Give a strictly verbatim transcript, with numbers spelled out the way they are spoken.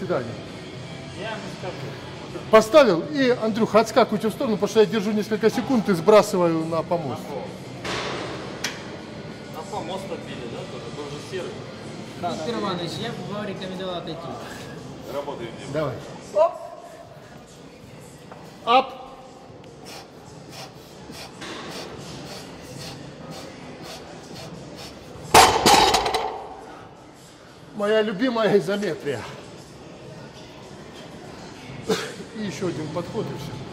свидания. Я ему скажу. Поставил, и, Андрюха, отскакивайте в сторону, потому что я держу несколько секунд и сбрасываю на помост. На помост отбили, да, тоже? Был же серый. Да, Виктор Иванович, я бы вам рекомендовал отойти. Работаем. Давай. Оп. Ап. Моя любимая изометрия. И еще один подход, и все.